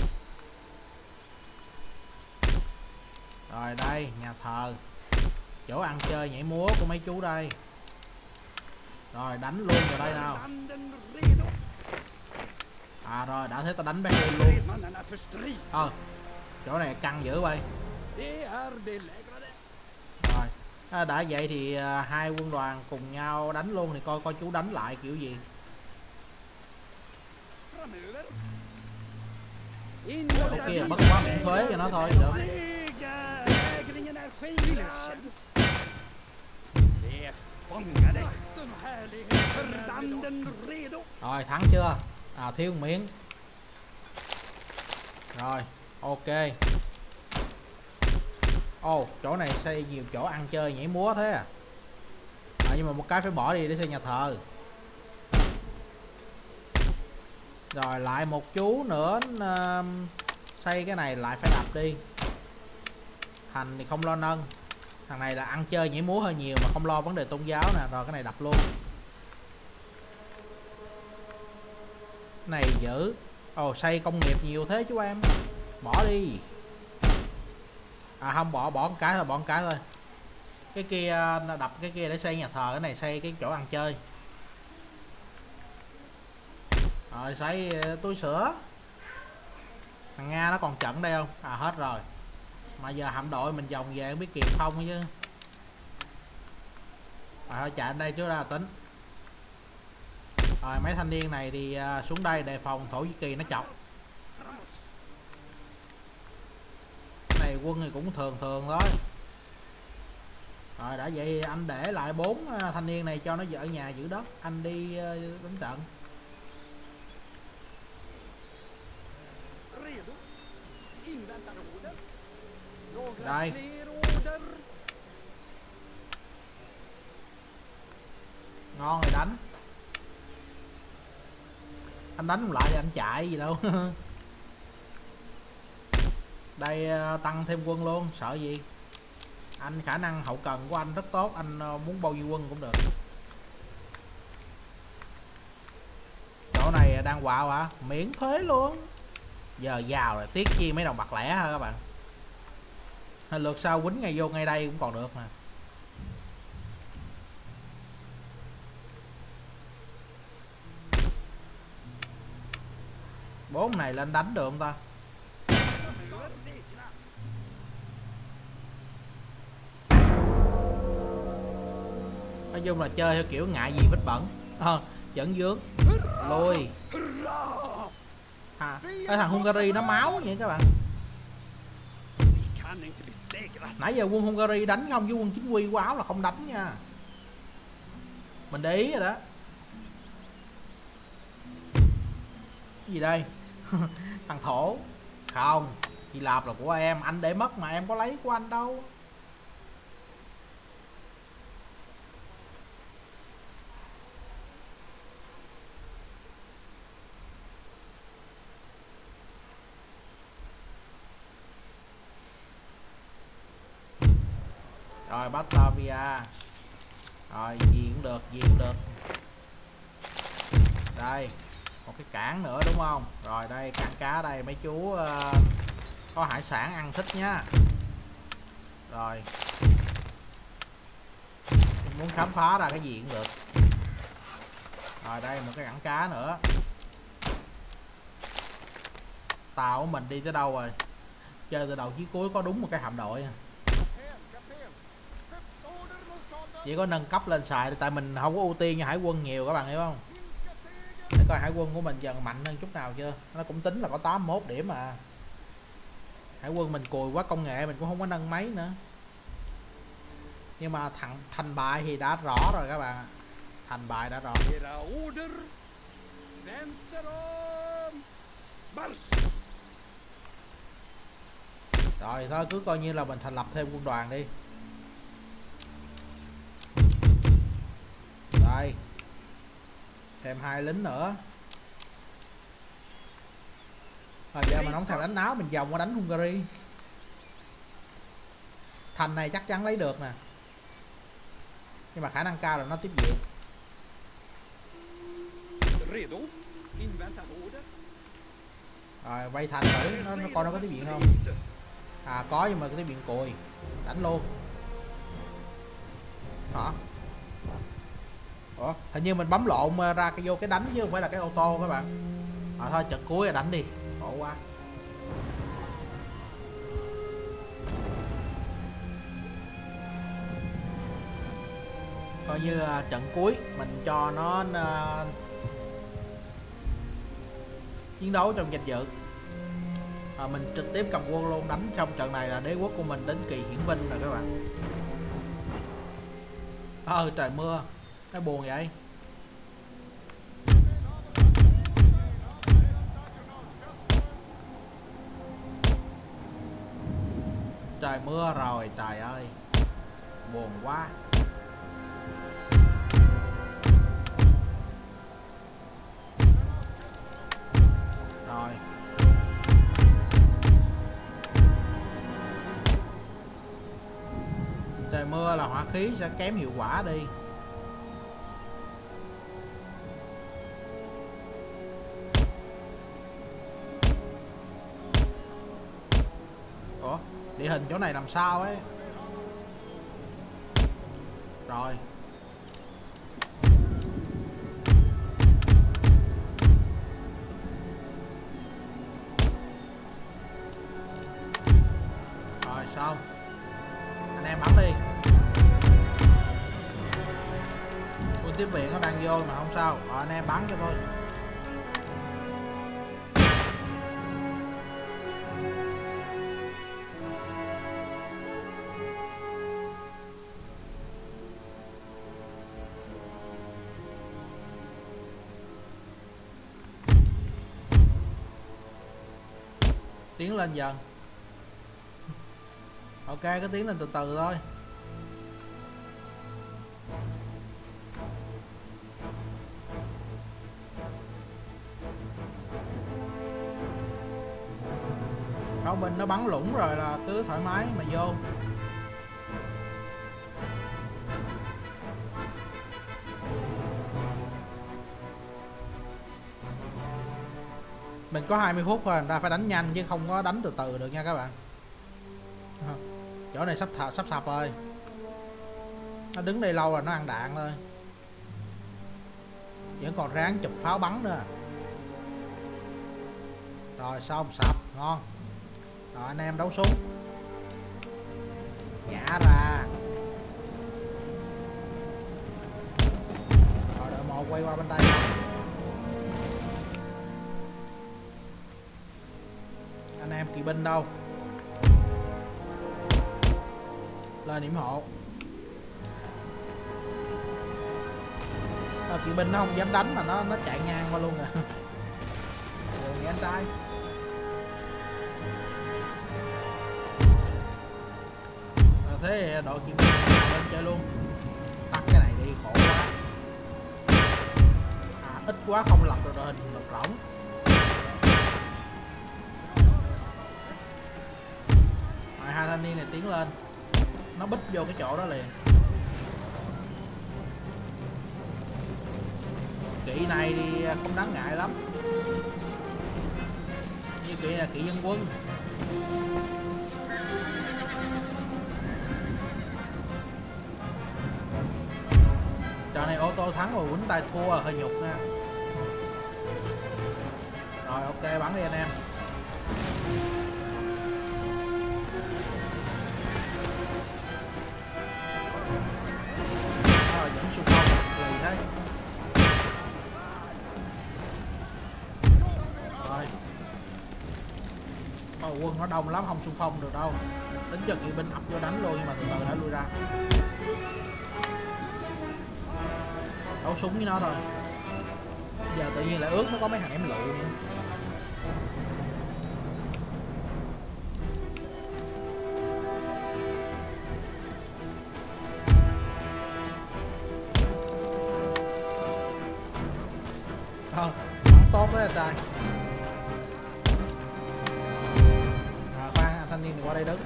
Rồi đây, nhà thờ, chỗ ăn chơi nhảy múa của mấy chú đây. Rồi đánh luôn vào đây nào. À rồi, đã thế ta đánh Berlin luôn. Chỗ này căng dữ vậy. Rồi đã vậy thì hai quân đoàn cùng nhau đánh luôn, thì coi coi chú đánh lại kiểu gì. Ok là bất quá miễn thuế cho nó thôi được. Rồi thắng chưa? À thiếu miếng. Rồi ok. Ồ chỗ này xây nhiều chỗ ăn chơi nhảy múa thế à. Nhưng mà một cái phải bỏ đi để xây nhà thờ. Rồi lại một chú nữa xây cái này lại phải đập đi. Thành thì không lo nâng. Thằng này là ăn chơi nhảy múa hơi nhiều mà không lo vấn đề tôn giáo nè. Rồi cái này đập luôn. Này giữ. Ồ xây công nghiệp nhiều thế chú em. Bỏ đi. À không, bỏ một cái thôi, bỏ một cái thôi. Cái kia đập cái kia để xây nhà thờ, cái này xây cái chỗ ăn chơi. Rồi xây túi sữa. Thằng Nga nó còn trận đây không? À hết rồi. Mà giờ hạm đội mình vòng về không biết kịp không chứ. Thôi chạy đến đây trước ra tính. Rồi mấy thanh niên này thì xuống đây đề phòng Thổ Nhĩ Kỳ nó chọc. Cái này quân thì cũng thường thường thôi. Rồi đã vậy anh để lại 4 thanh niên này cho nó ở nhà giữ đất. Anh đi đánh trận. Đây. Ngon rồi đánh. Anh đánh không lại thì anh chạy gì đâu. Đây tăng thêm quân luôn, sợ gì. Anh khả năng hậu cần của anh rất tốt, anh muốn bao nhiêu quân cũng được. Chỗ này đang quạo hả? Miễn thuế luôn. Giờ giàu rồi, tiếc chi mấy đồng bạc lẻ hả các bạn. Lượt sau quýnh ngay vô ngay đây cũng còn được nè. Bốn này lên đánh được không ta? Nói chung là chơi theo kiểu ngại gì vết bẩn. Dẫn dướng lùi. Cái thằng Hungary nó máu vậy các bạn. Nãy giờ quân Hungary đánh không, với quân chính quy của Áo là không đánh nha. Mình để ý rồi đó. Cái gì đây? Thằng Thổ. Không, Hy Lạp là của em, anh để mất mà em có lấy của anh đâu. Rồi Batavia. Rồi gì cũng được, gì cũng được. Đây một cái cảng nữa đúng không? Rồi đây cảng cá đây, mấy chú có hải sản ăn thích nhá. Rồi muốn khám phá ra cái gì cũng được. Rồi đây một cái cảng cá nữa. Tàu của mình đi tới đâu rồi? Chơi từ đầu chí cuối có đúng một cái hạm đội. Chỉ có nâng cấp lên xài tại mình không có ưu tiên như hải quân nhiều, các bạn hiểu không? Để coi hải quân của mình dần mạnh hơn chút nào chưa. Nó cũng tính là có 81 điểm mà. Hải quân mình cùi quá, công nghệ mình cũng không có nâng mấy nữa. Nhưng mà thành bại thì đã rõ rồi các bạn. Thành bại đã rõ. Rồi thôi cứ coi như là mình thành lập thêm quân đoàn đi. Đây. Thêm 2 lính nữa. Rồi giờ mình không thèm đánh áo, mình vòng qua đánh Hungary. Thành này chắc chắn lấy được nè. Nhưng mà khả năng cao là nó tiếp diện. Rồi vây thành thử nó coi nó có tiếp diện không. À có, nhưng mà cái tiếp diện cùi. Đánh luôn. Hả? Ủa? Hình như mình bấm lộn ra cái vô cái đánh chứ không phải là cái ô tô các bạn. Thôi trận cuối là đánh đi. Khổ quá. Coi như trận cuối mình cho nó chiến đấu trong danh dự. Mình trực tiếp cầm quân luôn, đánh trong trận này là đế quốc của mình đến kỳ hiển vinh rồi các bạn. Trời mưa, nó buồn vậy. Trời mưa rồi, trời ơi, buồn quá. Rồi trời mưa là hỏa khí sẽ kém hiệu quả đi. Ủa địa hình chỗ này làm sao ấy. Rồi xong, anh em bắn đi. Quân tiếp viện nó đang vô mà không sao. Anh em bắn cho tôi. Tiến lên dần. Ok, cứ tiến lên từ từ thôi. Pháo binh nó bắn lũng rồi là cứ thoải mái mà vô. Mình có 20 phút thôi, ta phải đánh nhanh chứ không có đánh từ từ được nha các bạn. Chỗ này sắp sập rồi. Nó đứng đây lâu là nó ăn đạn thôi. Vẫn còn ráng chụp pháo bắn nữa. Rồi xong, sập, ngon. Rồi anh em đấu súng. Nhả ra. Rồi đội 1 quay qua bên đây. Anh em kỵ binh đâu? Lên điểm hộ. Kỵ binh nó không dám đánh mà nó chạy ngang qua luôn nè. Đường nghe anh trai. Thế đội kỵ binh lên chơi luôn. Tắt cái này đi, khổ quá. Ít quá không lập được đội hình lực rỗng. Rồi hai thanh niên này tiến lên. Nó bích vô cái chỗ đó liền. Kỵ này thì không đáng ngại lắm. Như kỵ là kỵ dân quân. tô thắng mà quýnh tay thua hơi nhục nha. Rồi ok, bắn đi anh em. Rồi vẫn xung phong lì thế. Rồi quân nó đông lắm, không xung phong được đâu. Tính cho kỵ binh ập vô đánh luôn, nhưng mà từ từ đã lui ra. Đấu súng với nó thôi. Giờ tự nhiên lại ướt, nó có mấy thằng em lựu nữa. Không tốt đấy anh trai. Khoan, anh thanh niên này qua đây đứng.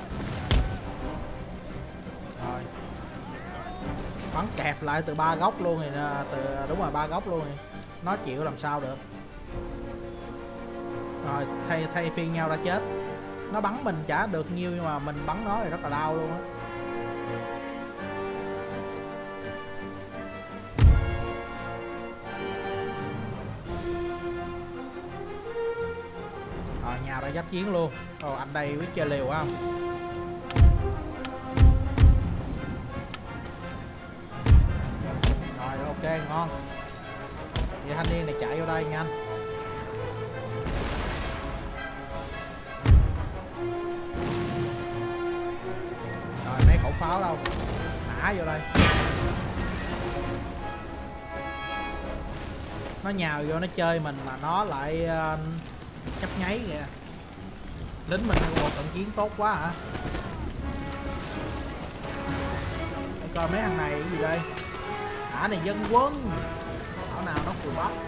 Rồi bắn kẹp lại từ 3 góc luôn thì đúng rồi, 3 góc luôn thì nó chịu làm sao được. Rồi thay phiên nhau ra chết. Nó bắn mình chả được nhiêu, nhưng mà mình bắn nó thì rất là đau luôn á. Rồi nhào ra giáp chiến luôn. Anh đây biết chơi liều không? Rồi ok, ngon. Vậy thanh niên này chạy vô đây nhanh. Rồi mấy khẩu pháo đâu, nã vô đây. Nó nhào vô nó chơi mình mà nó lại chấp nháy kìa. Lính mình một trận chiến tốt quá hả? Để coi mấy thằng này cái gì đây. Này dân quân. Thảo nào nó cùi bắp.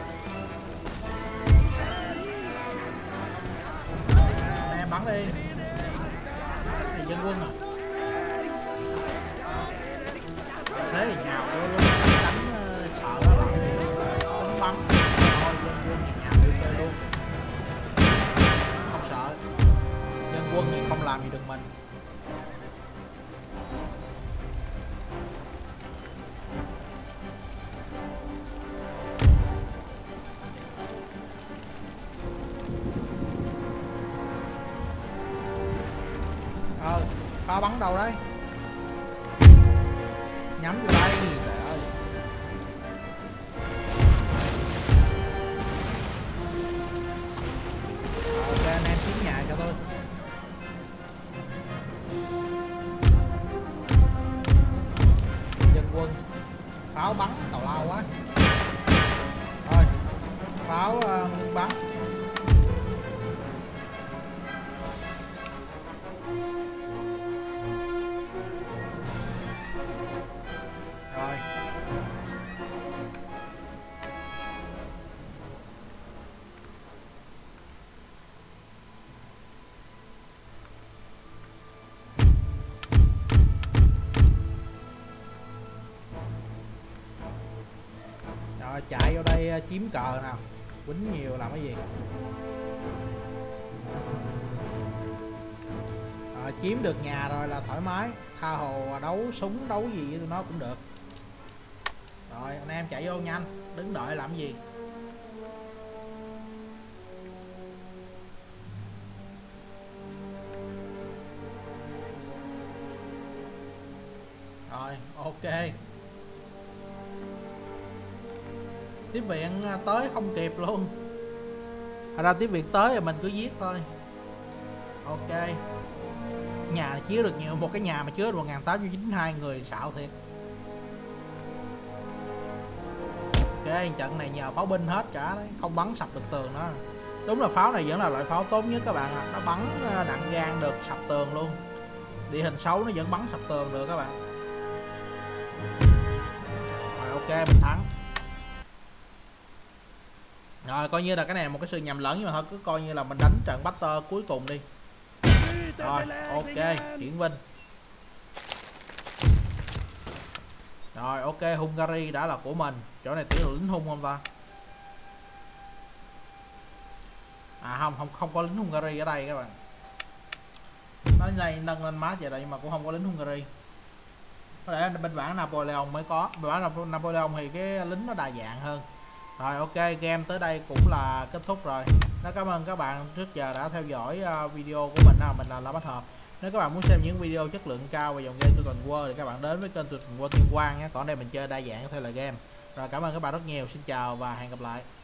Em bắn đi. Này dân quân à. Thế thì nhào vô luôn, đánh sợ nó lại đánh bắn. Thôi dân quân thì nhào vô chơi luôn. Không sợ. Dân quân thì không làm gì được mình. Pháo bắn đâu đấy? Nhắm vô đây. Trời ơi. Ok anh em chiếm nhà cho tôi. Dân quân. Pháo bắn tào lao quá. Thôi pháo bắn. Rồi chạy vô đây chiếm cờ nào. Quýnh nhiều làm cái gì. Rồi chiếm được nhà rồi là thoải mái. Tha hồ đấu súng đấu gì với tụi nó cũng được. Rồi anh em chạy vô nhanh. Đứng đợi làm gì. Rồi ok. Tiếp viện tới không kịp luôn. Thật ra tiếp viện tới thì mình cứ giết thôi. Ok. Nhà này chứa được nhiều. Một cái nhà mà chứa được 1892 người xạo thiệt. Ok, trận này nhờ pháo binh hết cả đấy. Không bắn sập được tường đó. Đúng là pháo này vẫn là loại pháo tốt nhất các bạn ạ. Nó bắn đạn gan được sập tường luôn. Địa hình xấu nó vẫn bắn sập tường được các bạn. Rồi ok, mình thắng. Rồi coi như là cái này là một cái sự nhầm lẫn, nhưng mà thôi cứ coi như là mình đánh trận Battle cuối cùng đi. Rồi ok, chuyển binh. Rồi ok, Hungary đã là của mình. Chỗ này tuyển lính Hung không ta? À không có lính Hungary ở đây các bạn. Nó này nâng lên mát vậy đây nhưng mà cũng không có lính Hungary. có lẽ bên bản Napoleon mới có. Bên bản Napoleon thì cái lính nó đa dạng hơn. Rồi ok, game tới đây cũng là kết thúc rồi. Nó cảm ơn các bạn trước giờ đã theo dõi video của mình. Mình là La Bách Hợp. Nếu các bạn muốn xem những video chất lượng cao về dòng game Total War thì các bạn đến với kênh Total War Tuyên Quang nhé. Còn đây mình chơi đa dạng theo là game. Rồi cảm ơn các bạn rất nhiều. Xin chào và hẹn gặp lại.